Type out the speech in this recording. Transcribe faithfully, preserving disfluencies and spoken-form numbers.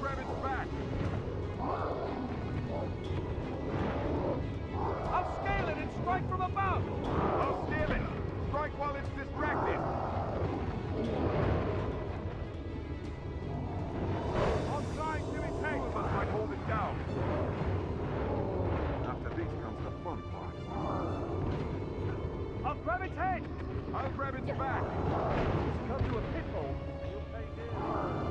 grab its back. I'll scale it and strike from above! I'll steal it! Strike while it's distracted! I'll try and give it take! Two of us might hold it down. After this comes the fun part. I'll grab its head! I'll grab its back! Come to a pitfall, and you'll pay dear.